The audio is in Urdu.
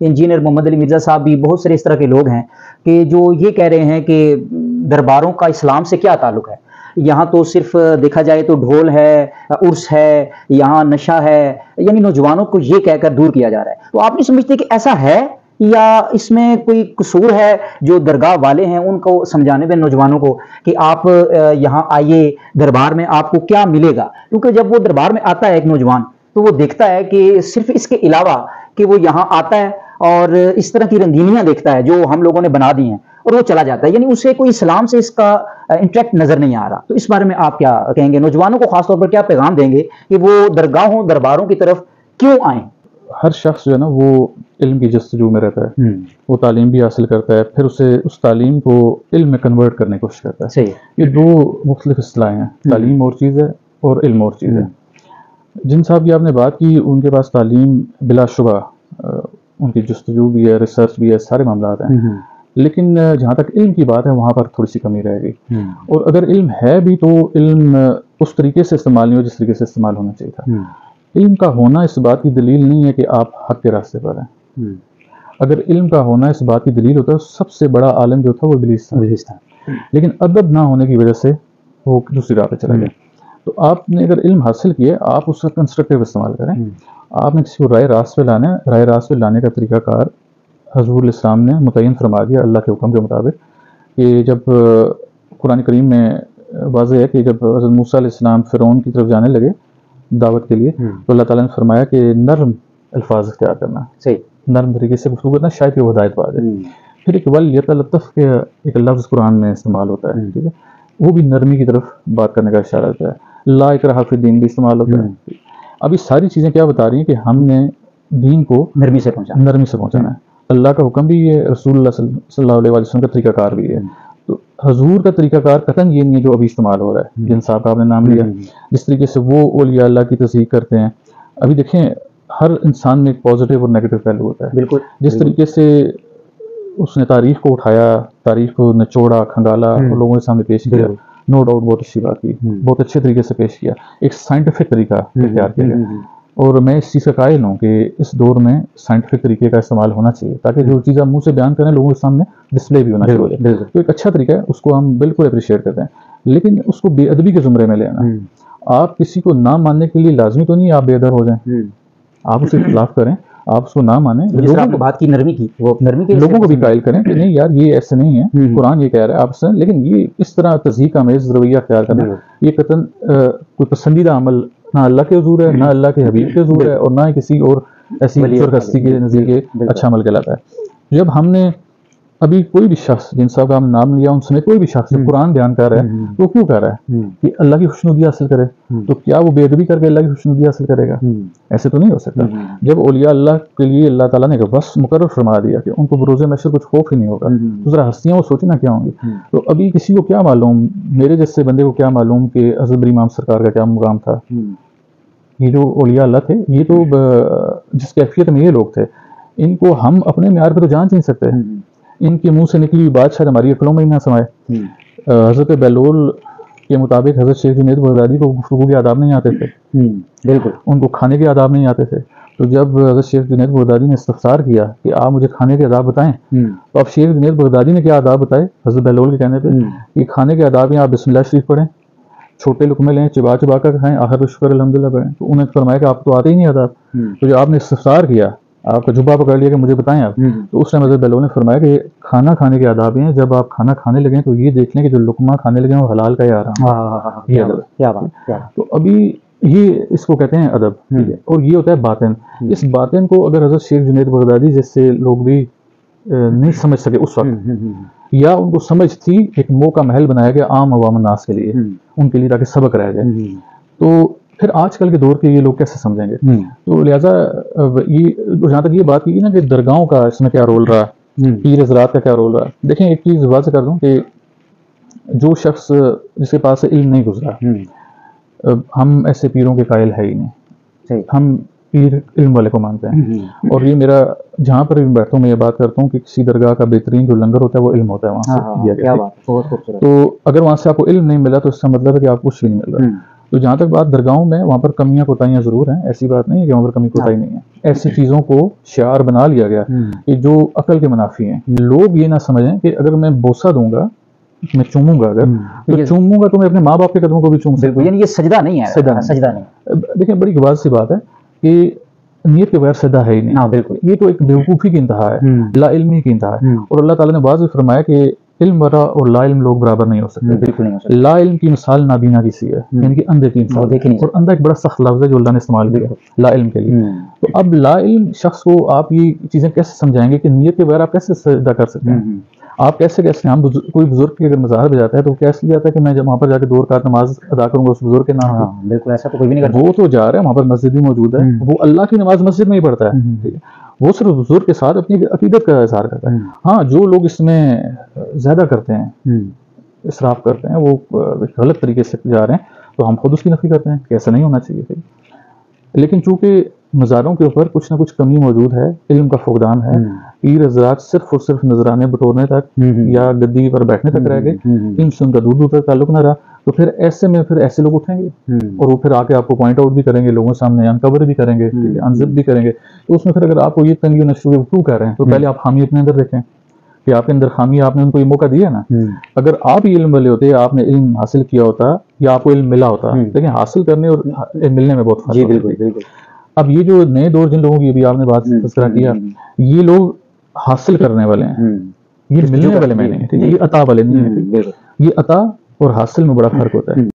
انجینئر محمد علی مرزا صاحب بھی، بہت سارے اس طرح کے لوگ ہیں کہ جو یہ کہہ رہے ہیں کہ درباروں کا اسلام سے کیا تعلق ہے، یہاں تو صرف دیکھا جائے تو ڈھول ہے، عرس ہے، یہاں نشہ ہے، یعنی نوجوانوں کو یہ کہہ کر دور کیا جا رہا ہے. تو آپ نہیں سمجھتے کہ ایسا ہے یا اس میں کوئی قصور ہے جو درگاہ والے ہیں ان کو سمجھانے میں نوجوانوں کو کہ آپ یہاں آئیے دربار میں آپ کو کیا ملے گا؟ کیونکہ جب وہ دربار میں آتا ہے ایک نوجوان تو وہ دیکھتا ہے کہ صرف اس کے علاوہ کہ وہ یہاں آتا ہے اور اس طرح کی رنگینیاں دیکھتا ہے جو ہم لوگوں نے بنا دی ہیں اور وہ چلا جاتا ہے، یعنی اسے کوئی اسلام سے اس کا انٹریکٹ نظر نہیں آ رہا. تو اس بارے میں آپ کیا کہیں گے؟ نوجوانوں کو خاص طور پر کیا پیغام دیں گے کہ وہ درگاہوں درباروں کی طرف کیوں آئیں؟ ہر شخص جو ہے نا وہ علم کی جستجو میں رہتا ہے، وہ تعلیم بھی حاصل کرتا ہے، پھر اسے اس تعلیم کو علم میں کنورٹ کرنے کی کوشش کرتا ہے. صحیح. یہ دو مختلف اصطلاحیں ہیں، تعلیم اور چیز ہے اور علم اور چیز ہے. جن صاحب کی آپ نے بات کی ان کے پاس تعلیم بلا شبہ، ان کی جستجو بھی ہے، ریسرچ بھی ہے، سارے معاملات ہیں، لیکن جہاں تک علم کی بات ہے وہاں پر تھوڑی سی کمی رہے گی. اور اگر علم ہے بھی تو علم اس طریقے سے استعمال نہیں ہو جس طریقے سے استعمال ہونا چاہیے تھا. علم کا ہونا اس بات کی دلیل نہیں ہے کہ آپ حق کے راستے پر ہیں. اگر علم کا ہونا اس بات کی دلیل ہوتا ہے سب سے بڑا عالم جو تھا وہ ابلیس تھا، لیکن ادب نہ ہونے کی وجہ سے وہ دوسری راہ پہ چلا گیا. تو آپ نے اگر علم حاصل کیا آپ اس کا کنسٹرکٹیو استعمال کریں. آپ نے کسی کو رائے راست پہ لانا ہے، رائے راست پہ لانے کا طریقہ کار حضور الاسلام نے متعین فرما دیا اللہ کے حکم کے مطابق کہ جب قرآن کریم میں واضح ہے کہ جب حضرت موسیٰ علیہ السلام فرعون کی طرف جانے لگے دعوت کے لیے تو اللہ تعالیٰ نے فرمایا کہ نرم الفاظ اختیار کرنا، نرم طریقے سے گفتگو کرنا، شاید کہ وہ ہدایت پا جائے. پھر ایک ولیتلطف کے ایک لفظ قرآن میں استعمال ہوتا ہے، ٹھیک ہے، وہ بھی نرمی کی طرف بات کرنے کا اشارہ ہوتا ہے. لا اکراہ فی الدین بھی استعمال ہوتا ہے. اب یہ ساری چیزیں کیا بتا رہی ہیں کہ ہم نے دین کو نرمی سے پہنچانا ہے. اللہ کا حکم بھی ہے، رسول اللہ صلی اللہ علیہ وسلم کا طریقہ کار بھی ہے. تو حضور کا طریقہ کار قطعاً یہ نہیں ہے جو ابھی استعمال ہو رہا ہے. جن صاحب کا آپ نے نام لیا، جس طریقے سے وہ اولیاء اللہ کی تصدیق کرتے ہیں. ابھی دیکھیں ہر انسان میں ایک پازیٹیو اور نیگیٹو پہلو ہوتا ہے. بالکل جس طریقے سے اس نے تاریخ کو اٹھایا، تاریخ کو نچوڑا، کھنگالا اور لوگوں کے سامنے پیش کیا، نو ڈاؤٹ بہت اچھی بات کی، بہت اچھے طریقے سے پیش کیا، ایک سائنٹیفک طریقہ اختیار کیا گیا. اور میں اس چیز کا قائل ہوں کہ اس دور میں سائنٹیفک طریقے کا استعمال ہونا چاہیے تاکہ جو چیز آپ منہ سے بیان کریں لوگوں کے سامنے ڈسپلے بھی ہونا چاہیے. تو ایک اچھا طریقہ ہے، اس کو ہم بالکل اپریشیٹ کرتے ہیں، لیکن اس کو بے ادبی کے زمرے میں لے آنا. آپ کسی کو نہ ماننے کے لیے لازمی تو نہیں آپ بے ادب ہو جائیں، آپ اسے اختلاف کریں، آپ اس کو نہ مانیں. بات کی نرمی کی، وہ نرمی کے لوگوں کو بھی قائل کریں کہ نہیں یار یہ ایسے نہیں ہے، قرآن یہ کہہ رہا ہے آپ سے، لیکن یہ اس طرح تضحیق آمیز رویہ اختیار کرنا یہ قطعاً کوئی پسندیدہ عمل نہ اللہ کے حضور ہے، نہ اللہ کے حبیب کے حضور ہے، اور نہ ہی کسی اور ایسی بزرگ ہستی کے نزدیک اچھا عمل کہلاتا ہے. جب ہم نے ابھی کوئی بھی شخص جن صاحب کا ہم نام لیا ان سمیت کوئی بھی شخص جو قرآن بیان کر رہا ہے تو وہ کیوں کر رہا ہے کہ اللہ کی خوشنودی حاصل کرے، تو کیا وہ بے ادبی کر کے اللہ کی خوشنودی حاصل کرے گا؟ ایسے تو نہیں ہو سکتا. جب اولیاء اللہ کے لیے اللہ تعالیٰ نے بس مقرر فرما دیا کہ ان کو بروز محشر کچھ خوف ہی نہیں ہوگا تو ذرا ہستیاں وہ سوچنا کیا ہوں گی. تو ابھی کسی کو کیا معلوم، میرے جیسے بندے کو کیا معلوم کہ حضرت بری امام سرکار کا کیا مقام تھا. یہ جو اولیاء اللہ تھے یہ تو جس کیفیت میں یہ لوگ تھے ان کو ہم اپنے معیار پہ تو جان نہیں سکتے. ان کے منہ سے نکلی ہوئی بات شاید ہماری عقلوں میں ہی نہ سمائے. حضرت بہلول کے مطابق حضرت شیخ جنید بغدادی کو گفتگو کے آداب نہیں آتے تھے، بالکل ان کو کھانے کے آداب نہیں آتے تھے. تو جب حضرت شیخ جنید بغدادی نے استفسار کیا کہ آپ مجھے کھانے کے آداب بتائیں تو اب شیخ جنید بغدادی نے کیا آداب بتائے حضرت بہلول کے کہنے پہ کہ کھانے کے آداب ہیں آپ بسم اللہ شریف پڑھیں، چھوٹے لقمے لیں، چبا چبا کر کھائیں، آخر تو شکر الحمدللہ پڑھیں. تو انہوں نے فرمایا کہ آپ تو آتے ہی نہیں آداب. تو جب آپ نے استفسار کیا، آپ کا جبہ پکڑ لیا کہ مجھے بتائیں آپ، تو اس ٹائم حضرت بہلول نے فرمایا کہ کھانا کھانے کے آداب ہیں جب آپ کھانا کھانے لگیں تو یہ دیکھ لیں کہ جو لقمہ کھانے لگیں وہ حلال کا ہی آ رہا ہے. یہ ادب. تو ابھی یہ اس کو کہتے ہیں ادب، اور یہ ہوتا ہے باطن. اس باطن کو اگر حضرت شیخ جنید بغدادی جیسے لوگ بھی نہیں سمجھ سکے اس وقت، یا ان کو سمجھ تھی ایک موقع محل بنایا گیا عام عوام الناس کے لیے، ان کے لیے تاکہ سبق رہ جائے، تو پھر آج کل کے دور کے یہ لوگ کیسے سمجھیں گے؟ تو لہٰذا یہ جہاں تک یہ بات کی نا کہ درگاہوں کا اس میں کیا رول رہا، پیر حضرات کا کیا رول رہا. دیکھیں ایک چیز واضح کر دوں کہ جو شخص جس کے پاس علم نہیں گزرا، ہم ایسے پیروں کے قائل ہے ہی نہیں. ہم پیر علم والے کو مانتے ہیں، اور یہ میرا جہاں پر بھی بیٹھتا ہوں میں یہ بات کرتا ہوں کہ کسی درگاہ کا بہترین جو لنگر ہوتا ہے وہ علم ہوتا ہے وہاں سے دیا گیا. تو اگر وہاں سے آپ کو علم نہیں ملا تو اس کا مطلب ہے کہ آپ کو کچھ بھی نہیں مل رہا. تو جہاں تک بات درگاہوں میں، وہاں پر کمیاں کوتاہیاں ضرور ہیں، ایسی بات نہیں ہے کہ وہاں پر کمی کوتاہی نہیں ہے. ایسی چیزوں کو شعار بنا لیا گیا کہ جو عقل کے منافی ہیں. لوگ یہ نہ سمجھیں کہ اگر میں بوسہ دوں گا، میں چوموں گا، اگر تو چوموں گا تو میں اپنے ماں باپ کے قدموں کو بھی چوم سکتا ہوں. یعنی یہ سجدہ نہیں ہے، سجدہ نہیں. دیکھیں بڑی واضح سی بات ہے کہ نیت کے بغیر سجدہ ہے ہی نہیں. بالکل. یہ تو ایک بیوقوفی کی انتہا ہے، لا علمی کی انتہا ہے. اور اللہ تعالیٰ نے واضح فرمایا کہ علم ورا اور لا علم لوگ برابر نہیں ہو سکتے. بالکل نہیں ہو سکتے. لا علم کی مثال نابینا کی سی ہے، یعنی کہ اندھے کی مثال. اور اندھا ایک بڑا سخت لفظ ہے جو اللہ نے استعمال کیا لا علم کے لیے. تو اب لا علم شخص کو آپ یہ چیزیں کیسے سمجھائیں گے کہ نیت کے بغیر آپ کیسے سجدہ کر سکتے ہیں؟ آپ کیسے ہم کوئی بزرگ کی اگر مزار پہ جاتا ہے تو کیسے جاتا ہے کہ میں جب وہاں پر جا کے 2 رکعت نماز ادا کروں گا اس بزرگ کے نام پہ؟ بالکل ایسا تو کوئی بھی نہیں کرتا. وہ تو جا رہا ہے، وہاں پر مسجد بھی موجود ہے، وہ اللہ کی نماز مسجد میں ہی پڑھتا ہے. وہ صرف بزرگ کے ساتھ اپنی عقیدت کا اظہار کرتا ہے. ہاں جو لوگ اس میں زیادہ کرتے ہیں، اسراف کرتے ہیں، وہ غلط طریقے سے جا رہے ہیں، تو ہم خود اس کی نفی کرتے ہیں کہ ایسا نہیں ہونا چاہیے. لیکن چونکہ مزاروں کے اوپر کچھ نہ کچھ کمی موجود ہے، علم کا فقدان ہے، پیر حضرات صرف اور صرف نذرانے بٹورنے تک یا گدی پر بیٹھنے تک رہ گئے، ان سے ان کا دور دور تک تعلق نہ رہا. تو پھر ایسے میں ایسے لوگ اٹھیں گے اور وہ پھر آ کے آپ کو پوائنٹ آؤٹ بھی کریں گے، لوگوں سامنے انکور بھی کریں گے، انزب بھی کریں گے. تو اس میں پھر اگر آپ کو یہ تنگی ہونا شروع کیوں کر رہے ہیں، تو پہلے آپ خامی اپنے اندر دیکھیں کہ آپ کے اندر خامی، آپ نے ان کو یہ موقع دیا نا. اگر آپ یہ علم والے ہوتے، آپ نے علم حاصل کیا ہوتا یا آپ کو علم ملا ہوتا. لیکن حاصل کرنے اور ملنے میں بہت فرق ہے. بالکل. اب یہ جو نئے دور جن لوگوں کی ابھی آپ نے بات تذکرہ کیا، یہ لوگ حاصل کرنے والے ہیں، یہ ملنے والے میں نہیں، یہ عطا والے نہیں ہیں. یہ عطا اور حاصل میں بڑا فرق ہوتا ہے.